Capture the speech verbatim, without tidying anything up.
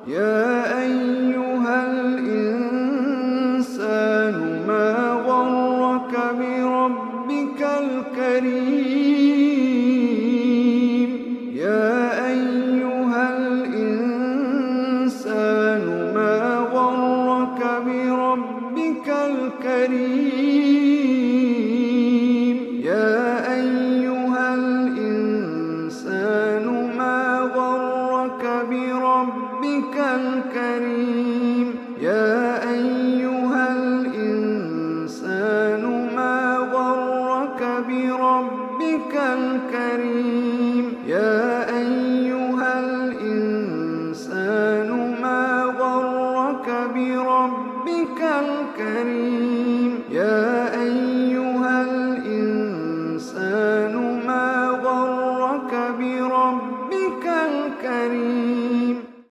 يا أيها الإنسان ما غرك بربك الكريم يا أيها الإنسان ما غرك بربك الكريم يا أيها الإنسان ما غرك بربك الكريم يا أيها الإنسان ما غرك بربك الكريم يا أيها الإنسان ما غرك بربك الكريم يا